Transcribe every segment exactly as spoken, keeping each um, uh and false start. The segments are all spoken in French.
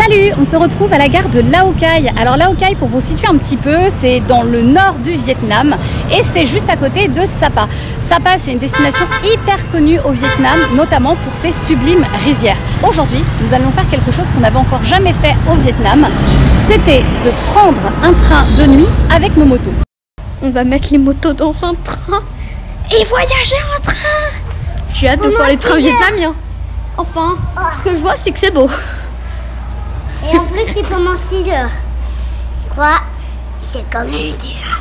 Salut, on se retrouve à la gare de Lao Cai. Alors Lao Cai, pour vous situer un petit peu, c'est dans le nord du Vietnam et c'est juste à côté de Sapa. Sapa, c'est une destination hyper connue au Vietnam, notamment pour ses sublimes rizières. Aujourd'hui, nous allons faire quelque chose qu'on n'avait encore jamais fait au Vietnam. C'était de prendre un train de nuit avec nos motos. On va mettre les motos dans un train et voyager en train. J'ai hâte de voir les trains vietnamiens. Enfin, ce que je vois, c'est que c'est beau. Et en plus, c'est pendant six heures. Quoi? C'est quand même dur.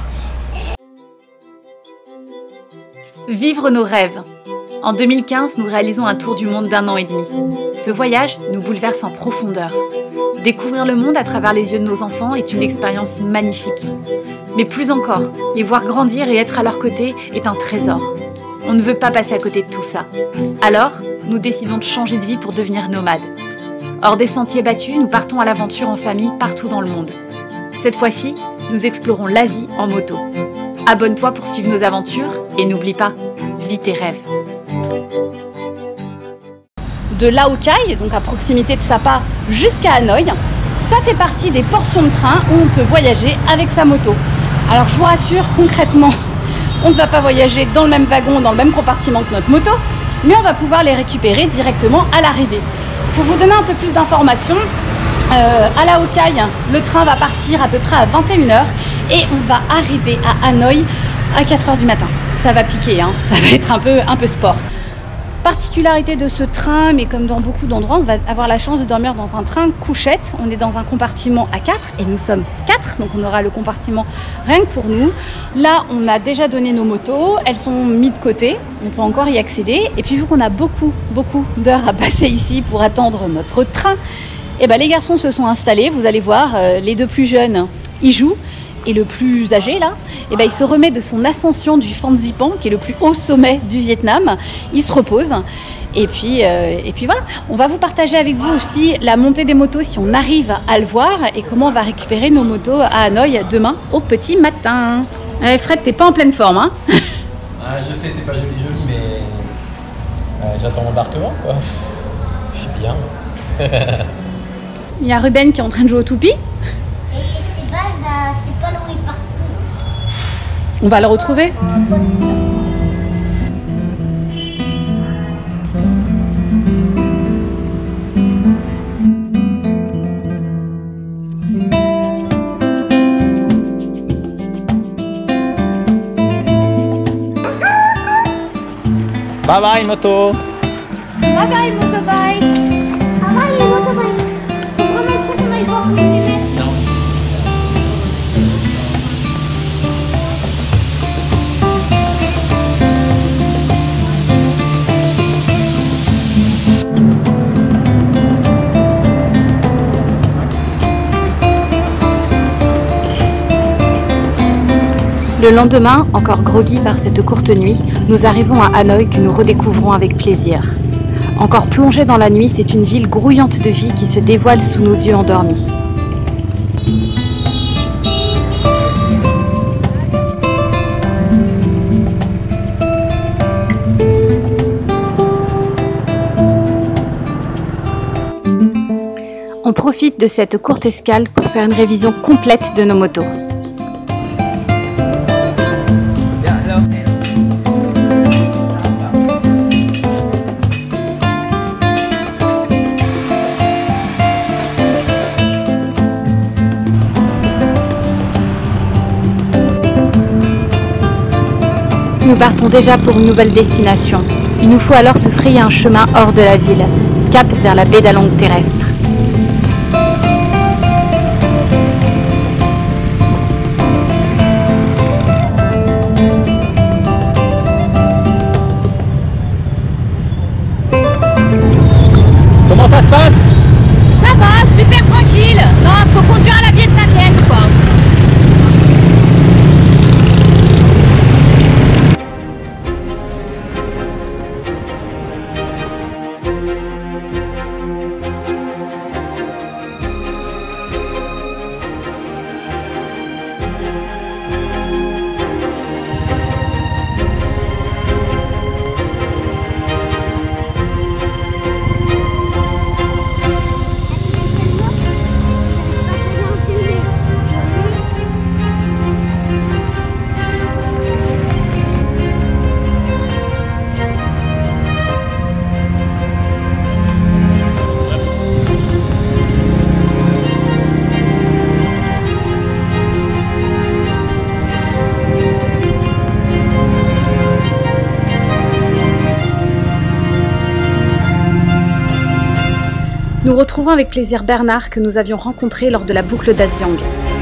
Vivre nos rêves. En deux mille quinze, nous réalisons un tour du monde d'un an et demi. Ce voyage nous bouleverse en profondeur. Découvrir le monde à travers les yeux de nos enfants est une expérience magnifique. Mais plus encore, les voir grandir et être à leur côté est un trésor. On ne veut pas passer à côté de tout ça. Alors, nous décidons de changer de vie pour devenir nomades. Hors des sentiers battus, nous partons à l'aventure en famille partout dans le monde. Cette fois-ci, nous explorons l'Asie en moto. Abonne-toi pour suivre nos aventures et n'oublie pas, vis tes rêves. De Lao Cai, donc à proximité de Sapa, jusqu'à Hanoï, ça fait partie des portions de train où on peut voyager avec sa moto. Alors je vous rassure, concrètement, on ne va pas voyager dans le même wagon, dans le même compartiment que notre moto, mais on va pouvoir les récupérer directement à l'arrivée. Pour vous donner un peu plus d'informations, euh, à Lao Cai, le train va partir à peu près à vingt et une heures et on va arriver à Hanoï à quatre heures du matin. Ça va piquer, hein, ça va être un peu, un peu sport. Particularité de ce train, mais comme dans beaucoup d'endroits, on va avoir la chance de dormir dans un train couchette. On est dans un compartiment à quatre et nous sommes quatre, donc on aura le compartiment rien que pour nous. Là, on a déjà donné nos motos, elles sont mises de côté, on peut encore y accéder. Et puis vu qu'on a beaucoup, beaucoup d'heures à passer ici pour attendre notre train, et ben les garçons se sont installés, vous allez voir, euh, les deux plus jeunes, ils jouent. Et le plus âgé là, eh ben, il se remet de son ascension du Phan Xipang, qui est le plus haut sommet du Vietnam. Il se repose. Et puis, euh, et puis voilà, on va vous partager avec vous aussi la montée des motos si on arrive à le voir et comment on va récupérer nos motos à Hanoï demain au petit matin. Allez, Fred, t'es pas en pleine forme, hein? Ah, je sais, c'est pas joli joli, mais euh, j'attends l'embarquement, quoi. Je suis bien. Il y a Ruben qui est en train de jouer au toupie. On va le retrouver. Bye bye moto. Bye bye motorbike. Ah ouais, les motorbikes. Faut vraiment trop qu'on aille voir les bébés. Le lendemain, encore groggy par cette courte nuit, nous arrivons à Hanoï que nous redécouvrons avec plaisir. Encore plongée dans la nuit, c'est une ville grouillante de vie qui se dévoile sous nos yeux endormis. On profite de cette courte escale pour faire une révision complète de nos motos. Nous partons déjà pour une nouvelle destination. Il nous faut alors se frayer un chemin hors de la ville, cap vers la baie d'Along terrestre. Comment ça se passe? Ça va, super tranquille. Non, faut conduire à la vietnamienne, quoi. retrouvons avec plaisir Bernard que nous avions rencontré lors de la boucle d'Aziang.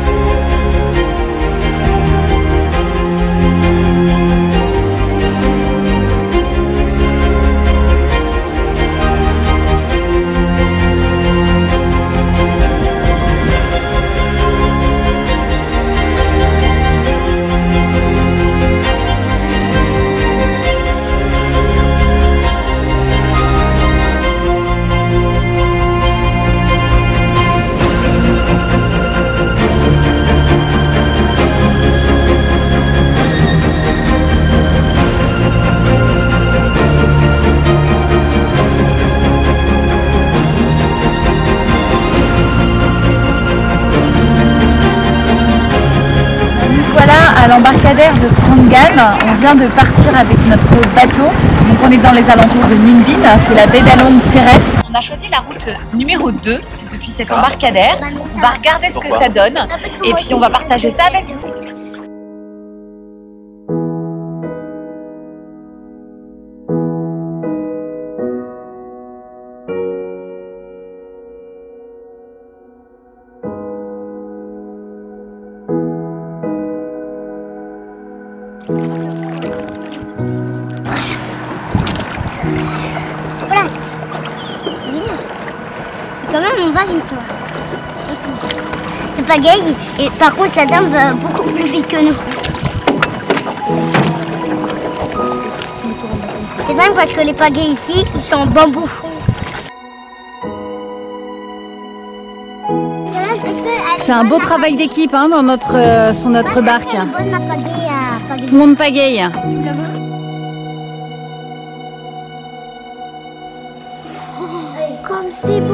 À l'embarcadère de Trongam, on vient de partir avec notre bateau. Donc on est dans les alentours de Ninh Binh, c'est la baie d'Along terrestre. On a choisi la route numéro deux depuis cet embarcadère. On va regarder ce que ça donne et puis on va partager ça avec vous. Place. Quand même, on va vite, toi. C'est pagaille, et par contre, la dame va beaucoup plus vite que nous. C'est dingue parce que les pagaies ici, ils sont en bambou. C'est un beau travail d'équipe hein, dans notre, euh, sur notre barque. Tout le monde pagaille. Comme c'est beau.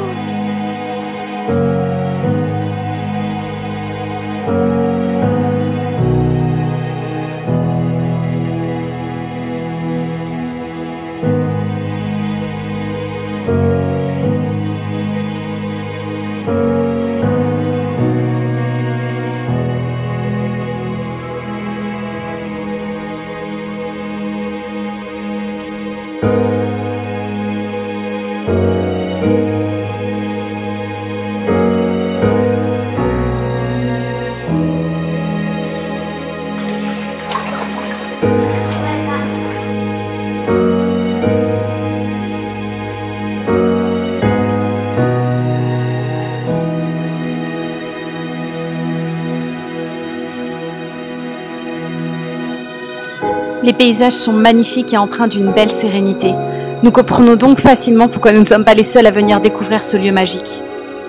Les paysages sont magnifiques et empreints d'une belle sérénité. Nous comprenons donc facilement pourquoi nous ne sommes pas les seuls à venir découvrir ce lieu magique.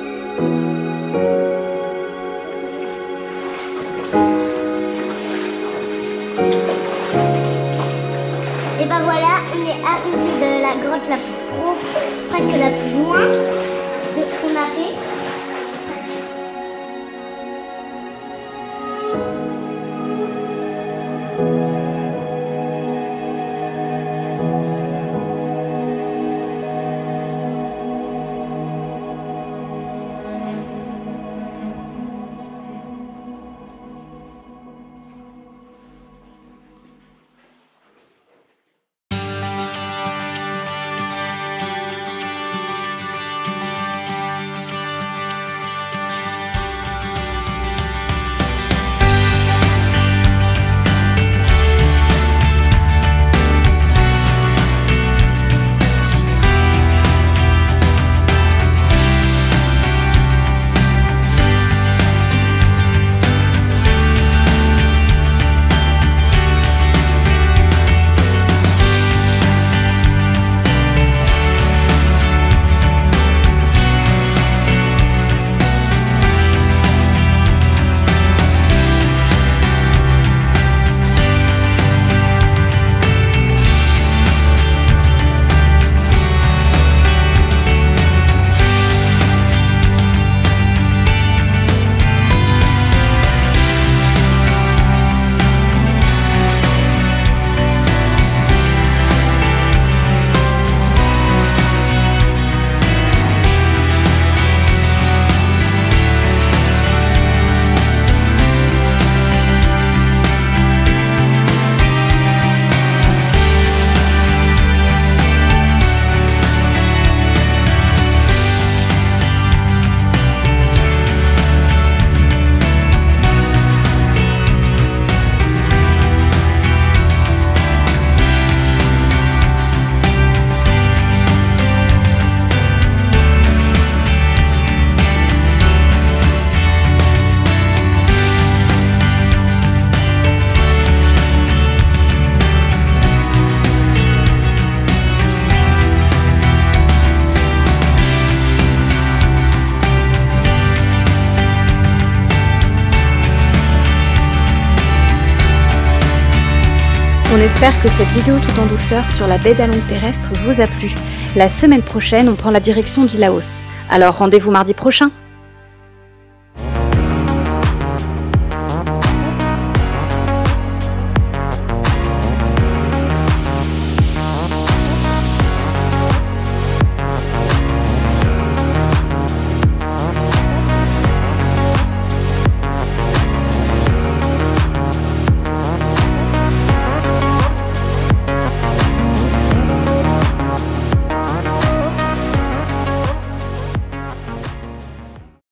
Et ben voilà, on est arrivé de la grotte la plus profonde, presque la plus loin de ce qu'on a fait. On espère que cette vidéo tout en douceur sur la baie d'Along terrestre vous a plu. La semaine prochaine, on prend la direction du Laos. Alors rendez-vous mardi prochain.